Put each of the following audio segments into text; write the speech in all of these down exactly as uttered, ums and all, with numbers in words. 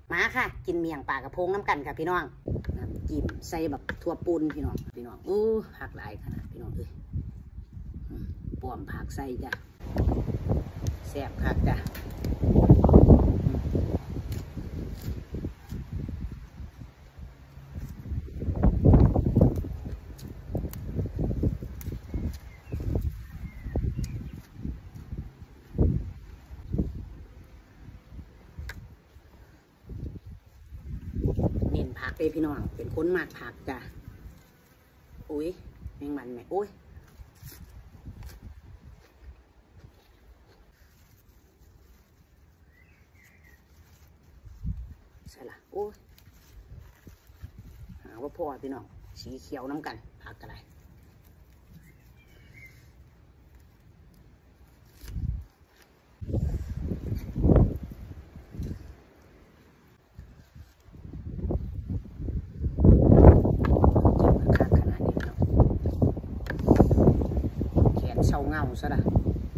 มาค่ะกินเมี่ยงปลากระพงน้ำกันค่ะพี่น้องน้ำจิ้มใส่แบบทั่วปูนพี่น้องพี่น้องโอ้ผักหลายขนาดพี่น้องเอ้ยป้อมผักใส่จ้ะแซ่บผักจ้ะผักเลยพี่น้องเป็นคนมากผักจ้ะโอ้ยแมงมันแม่โอ้ยใช่ละโอ้ยหาว่าพ่อพี่น้องสีเขียวน้ำกันผักอะไรเศร้าเงาซะละ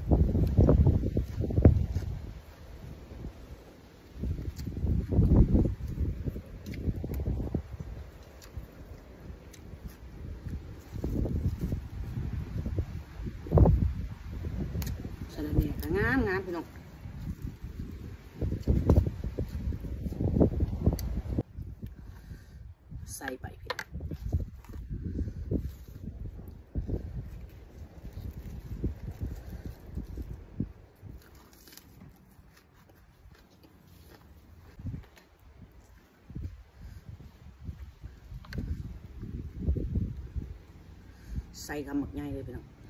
สลัดเนี่ยงามงามพี่น้องใส่ไปพี่ใส่กำหมักง่ายเลยพี่น้อง